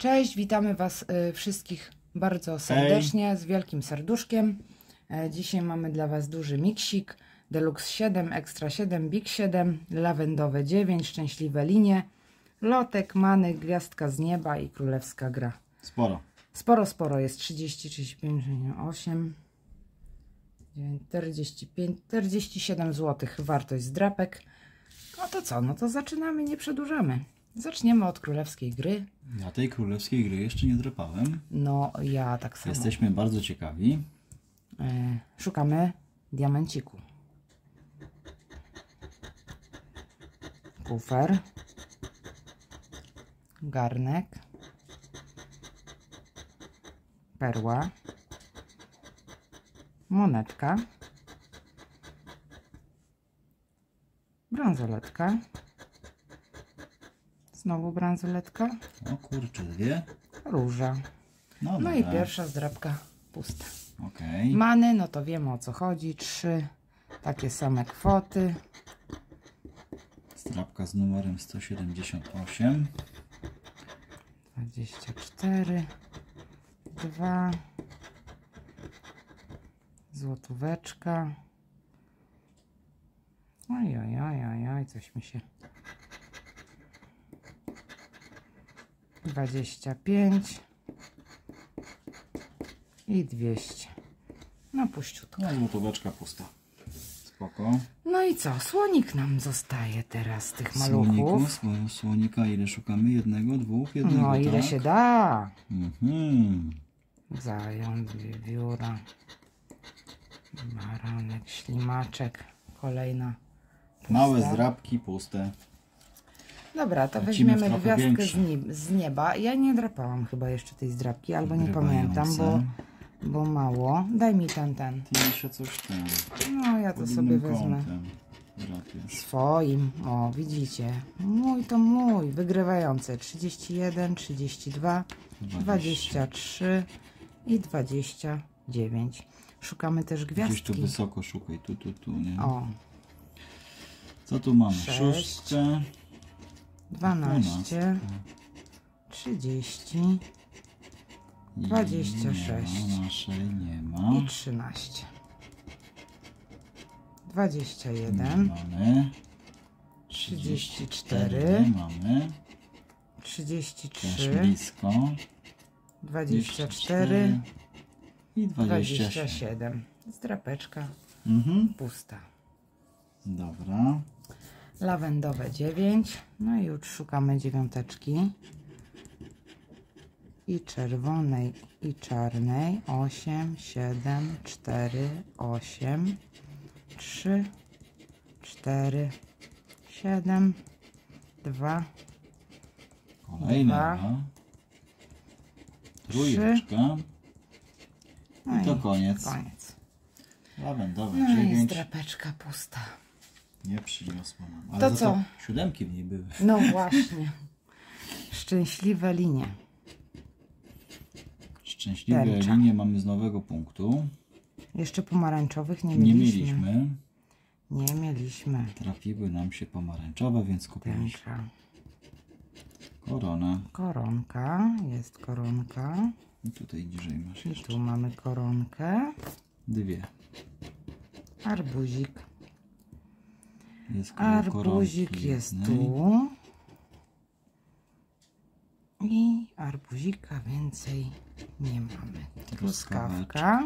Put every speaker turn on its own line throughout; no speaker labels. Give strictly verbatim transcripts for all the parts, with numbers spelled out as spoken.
Cześć, witamy Was y, wszystkich bardzo serdecznie, Hej. z wielkim serduszkiem. E, dzisiaj mamy dla Was duży miksik. Deluxe siedem, Extra siedem, Big siedem, Lawendowe dziewięć, Szczęśliwe linie, Lotek, Many, Gwiazdka z nieba i Królewska gra.
Sporo.
Sporo, sporo jest. trzydzieści, trzydzieści pięć, osiem, czterdzieści pięć, czterdzieści siedem złotych wartość zdrapek. No to co? No to zaczynamy, nie przedłużamy. Zaczniemy od królewskiej gry.
Ja tej królewskiej gry jeszcze nie drapałem.
No, ja tak samo.
Jesteśmy bardzo ciekawi.
E, szukamy diamenciku. Kufer. Garnek. Perła. Monetka. Bransoletka. Znowu bransoletka.
O kurczę, dwie.
Róża.
No,
no i pierwsza zdrapka pusta.
Okay.
Many, no to wiemy o co chodzi. Trzy takie same kwoty.
Zdrapka z numerem sto siedemdziesiąt osiem.
dwadzieścia cztery. Dwa. Złotóweczka. Oj, oj, oj, oj, oj, coś mi się... dwadzieścia pięć i dwieście. No puściutko.
No złotóweczka pusta. Spoko.
No i co? Słonik nam zostaje teraz z tych maluchów.
Słoniku, słonika ile szukamy? Jednego, dwóch, jednego,
no ile
tak?
się da.
Mhm.
Zając, wiewióra, baranek, ślimaczek. Kolejna pusta.
Małe zdrapki puste.
Dobra, to Lecimy weźmiemy gwiazdkę z, nie, z nieba. Ja nie drapałam chyba jeszcze tej zdrapki, albo nie pamiętam, bo, bo mało. Daj mi ten, ten.
Ty jeszcze coś ten.
No, ja to sobie wezmę. Swoim. O, widzicie. Mój to mój. Wygrywający. trzydzieści jeden, trzydzieści dwa, dwadzieścia trzy i dwadzieścia dziewięć. Szukamy też gwiazdki.
Gdzieś tu wysoko szukaj. Tu, tu, tu, nie?
O.
Co tu mamy? Szóstkę.
dwanaście, trzydzieści, dwadzieścia sześć
nie ma, naszej nie ma.
i trzynaście. dwadzieścia jeden,
mamy.
trzydzieści cztery,
mamy.
trzydzieści trzy,
też blisko.
dwadzieścia cztery
i
dwadzieścia siedem. Zdrapeczka
mhm.
pusta.
Dobra.
Lawendowe dziewięć. No i już szukamy dziewiąteczki. I czerwonej, i czarnej. osiem, siedem, cztery, osiem, trzy, cztery, siedem, dwa,
kolejna. Trójeczka.
No
i to koniec.
koniec.
Lawendowe
no
dziewięć.
I zdrapeczka pusta.
Nie przyniosła nam. Ale
to
za
co?
To siódemki w niej były.
No właśnie. Szczęśliwe linie.
Szczęśliwe Tęcza. linie mamy z nowego punktu.
Jeszcze pomarańczowych nie
mieliśmy.
mieliśmy.
Nie mieliśmy.
Nie mieliśmy.
Trafiły nam się pomarańczowe, więc kupiliśmy.
Tęcza.
Korona.
Koronka. Jest koronka.
I tutaj niżej masz
I
jeszcze.
tu mamy koronkę.
Dwie.
Arbuzik.
Jest
Arbuzik jest jednej. tu. I arbuzika więcej nie mamy. Truskawka.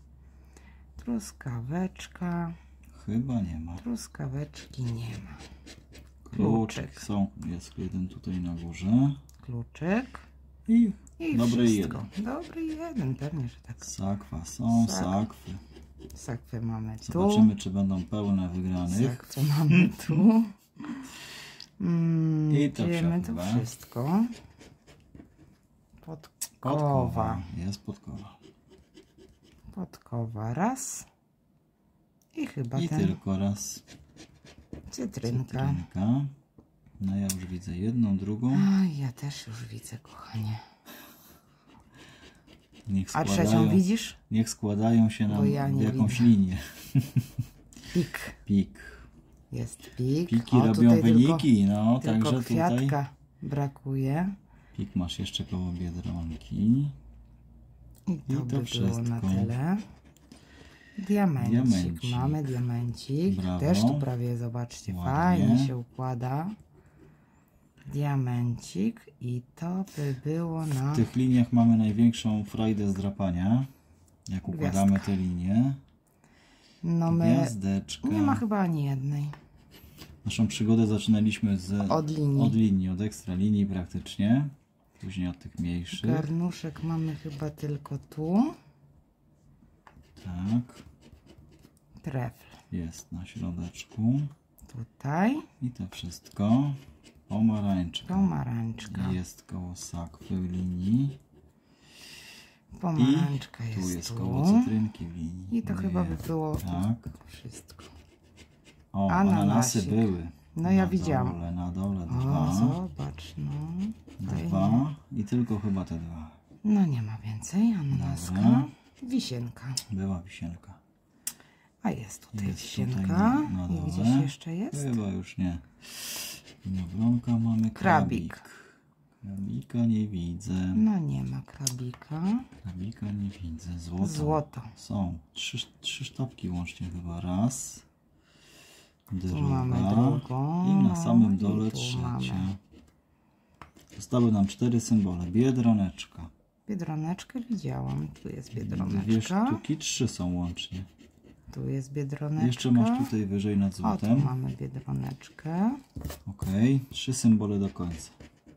Truskaweczka.
Chyba nie ma.
Truskaweczki nie ma.
Kluczyk. Są, jest jeden tutaj na górze.
Kluczyk.
I,
I
dobry
wszystko.
jeden.
Dobry jeden, pewnie, że tak.
Sakwa są,
Sak.
sakwy.
Sakwy mamy tu.
Zobaczymy, czy będą pełne wygranych.
Sakwy mamy tu. Mm,
I to
wiemy to wszystko. Podkowa.
Podkowa. Jest podkowa.
Podkowa raz. I chyba
I
ten.
tylko raz.
Cytrynka.
Cytrynka. No ja już widzę jedną, drugą.
A ja też już widzę, kochanie.
Niech
A
składają,
trzecią widzisz?
Niech składają się nam
ja
w jakąś
widzę.
linię.
Pik.
Pik.
Jest pik.
Piki
o,
robią wyniki, no
tylko
także
kwiatka
tutaj
brakuje.
Pik masz jeszcze koło Biedronki.
I to,
I to
by było na
wszystko.
tyle. Diamencik.
Diamencik.
Mamy diamencik.
Brawo.
Też tu prawie, zobaczcie,
Ładnie.
fajnie się układa. Diamencik. I to by było na...
W tych liniach mamy największą frajdę z drapania. Jak układamy
Gwiazdka.
te linie.
No my...
Gwiazdeczka.
Nie ma chyba ani jednej.
Naszą przygodę zaczynaliśmy z,
Od linii.
od linii, od ekstra linii praktycznie. Później od tych mniejszych.
Garnuszek mamy chyba tylko tu.
Tak.
Trefl
Jest na środeczku.
tutaj.
I to wszystko. Pomarańczka.
Pomarańczka.
Jest koło sakwy w linii.
Pomarańczka
I tu
jest
jest
tu.
koło cytrynki w linii.
I to chyba by było
Tak.
wszystko.
O,
Ananasik.
ananasy były.
No ja
na
widziałam.
Dole, na dole
O,
dwa.
zobacz, no. Fajnie.
Dwa. I tylko chyba te dwa.
No nie ma więcej. Ananaska.
Dobra.
Wisienka.
Była wisienka.
A jest tutaj
Jest
wisienka.
tutaj na- na
I
dole.
gdzieś jeszcze jest?
Chyba już nie. Winogronka mamy.
Krabik.
Krabik. Krabika nie widzę.
No nie ma krabika.
Krabika nie widzę. Złoto.
Złoto.
Są trzy, trzy sztabki łącznie chyba. Raz. Druga.
Tu mamy drugą.
I na samym dole
I tu
trzecia.
mamy.
Zostały nam cztery symbole. Biedroneczka.
Biedroneczkę widziałam. Tu jest
Dwie
biedroneczka.
sztuki, trzy są łącznie.
Tu jest biedroneczka.
Jeszcze masz tutaj wyżej nad
O, tu
złotem.
mamy biedroneczkę.
Ok, trzy symbole do końca.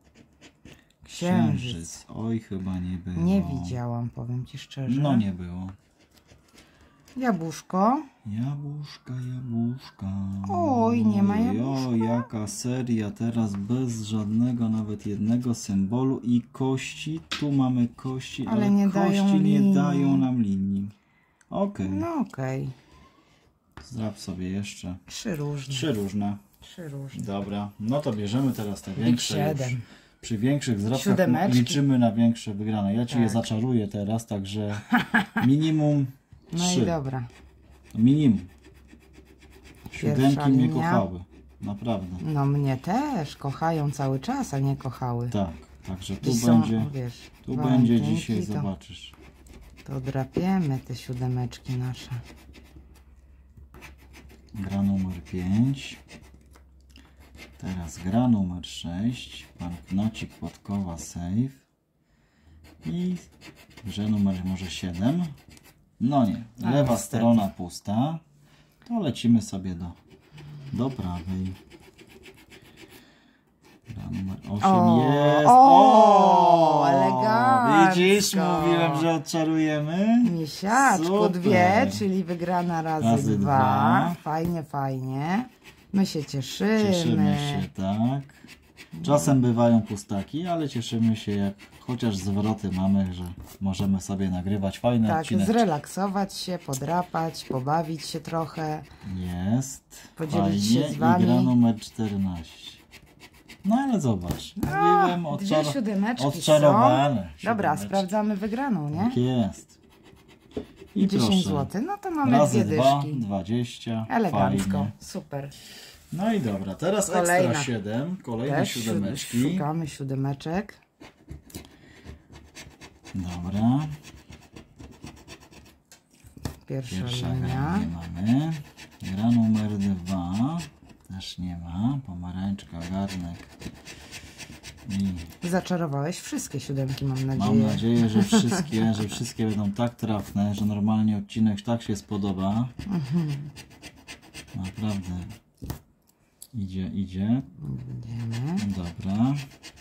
Księżyc.
Oj, chyba nie było.
Nie widziałam, powiem Ci szczerze.
No nie było.
Jabłuszko.
Jabłuszka, jabłuszka.
Oj, nie ma jabłuszka.
O, jaka seria teraz bez żadnego, nawet jednego symbolu i kości. Tu mamy kości, ale,
Ale nie
kości
dają
nie
linii.
dają nam linii. Ok,
No okej.
zdrap sobie jeszcze.
Trzy różne.
Trzy różne.
Trzy różne.
Dobra, no to bierzemy teraz te większe już.
siedem.
Przy większych zdrapkach
Siódemeczki.
liczymy na większe wygrane. Ja Ci je
Tak.
zaczaruję teraz, także minimum
No
trzy.
i dobra.
Minimum.
Pierwsza
Siódemki mnie
linia.
kochały. Naprawdę.
No mnie też kochają cały czas, a nie kochały.
Tak, także tu
Dziś są,
będzie,
wiesz,
tu będzie
walentynki,
dzisiaj,
to,
zobaczysz.
to drapiemy te siódemeczki nasze.
Gra numer pięć. Teraz gra numer sześć. Pan Knocik Płatkowa save. I grze numer może siedem. No nie,
A,
lewa
niestety.
strona pusta. To lecimy sobie do, do prawej. Gra numer osiem
O,
jest.
o, elegancko.
Widzisz, mówiłem, że odczarujemy.
Misiaczku,
Super.
dwie, czyli wygrana razy,
Razy
dwa.
dwa.
Fajnie, fajnie. My się cieszymy.
Cieszymy się, tak. Czasem bywają pustaki, ale cieszymy się, jak chociaż zwroty mamy, że możemy sobie nagrywać fajne
Tak,
odcinki.
zrelaksować się, podrapać, pobawić się trochę.
Jest.
Podzielić
fajnie.
się z wami.
I gra numer czternaście. No ale zobacz. Mówiłem,
O,
odczar...
dwie siódemeczki
odczarowane.
są. Dobra,
Siódemeczki.
sprawdzamy wygraną, nie?
Tak jest. I
dziesięć
proszę.
złotych. No to mamy
Razy
dwie
dwa,
dyszki.
dwadzieścia.
Elegancko,
Fajnie.
super.
No i dobra, teraz
Kolejna.
ekstra siedem. Kolejne
Też
siódemeczki.
szukamy siódemeczek.
Dobra.
Pierwsza,
Pierwsza gra
linia.
nie mamy. Gra numer dwa. Też nie ma. Pomarańczka, garnek. I
Zaczarowałeś wszystkie siódemki, mam nadzieję.
mam nadzieję, że wszystkie, że wszystkie będą tak trafne, że normalnie odcinek tak się spodoba. Naprawdę. Idzie, idzie.
Idziemy.
Dobra.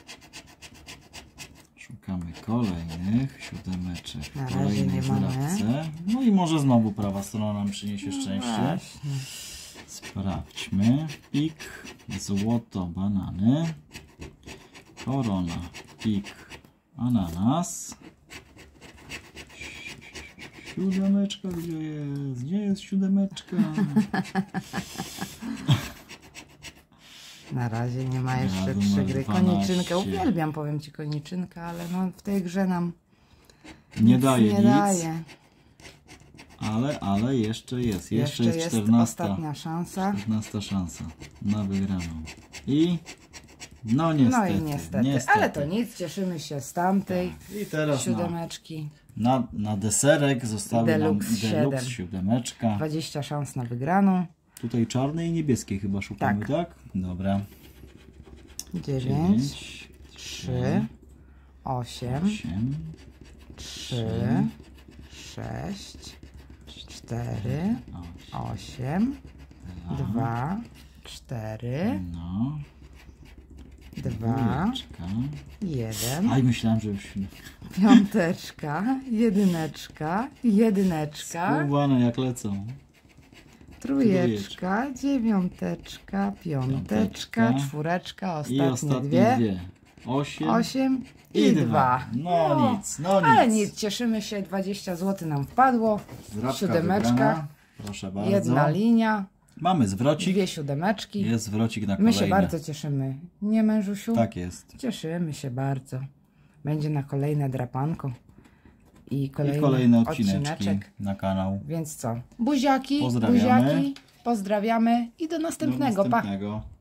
Szukamy kolejnych siódemeczek
Na
w
razie
kolejnej
nie mamy.
zdrapce. No i może znowu prawa strona nam przyniesie szczęście.
Właśnie.
Sprawdźmy. Pik, złoto, banany. Korona, pik, ananas. Siódemeczka, gdzie jest? Gdzie jest siódemeczka?
Na razie nie ma jeszcze
Gra
trzy
numer
gry.
dwanaście.
Koniczynkę, uwielbiam, powiem Ci koniczynkę, ale no w tej grze nam
Nie
nic
daje
nie
nic,
daje.
ale, ale jeszcze jest. Jeszcze,
Jeszcze
jest
jest
czternasta.
ostatnia szansa.
czternasta szansa na wygraną. I No niestety.
No i niestety.
niestety.
Ale to nic, cieszymy się z tamtej
I teraz na,
siódemeczki.
na, na deserek zostały
Deluxe
nam Deluxe
siedem.
siódemeczka.
dwadzieścia szans na wygraną.
Tutaj czarnej i niebieskiej chyba szukamy, tak?
Tak.
Dobra.
dziewięć, trzy, osiem,
osiem,
trzy, sześć, cztery, osiem, dwa, cztery,
no,
dwa,
dwójeczka.
jeden,
Aj, myślałem, że już
piąteczka, jedyneczka, jedyneczka,
skubane jak lecą.
trójeczka, dziewiąteczka, piąteczka,
Piąteczka.
czwóreczka,
I
ostatnie
ostatnie
dwie,
dwie. Osiem,
osiem
i
i
dwa.
dwa.
No nic, no nic.
Ale nic, cieszymy się, dwadzieścia złotych nam wpadło,
Zdrabka
siódemeczka,
wygrana. Proszę bardzo.
jedna linia,
Mamy zwrocik.
dwie siódemeczki.
Jest zwrocik na
My
kolejne.
się bardzo cieszymy. Nie, mężusiu?
Tak jest.
Cieszymy się bardzo. Będzie na kolejne drapanko. I kolejny,
I kolejne odcineczki
odcineczek.
na kanał.
Więc co? Buziaki,
Pozdrawiamy.
buziaki, pozdrawiamy i do następnego.
Do
Pa!
następnego.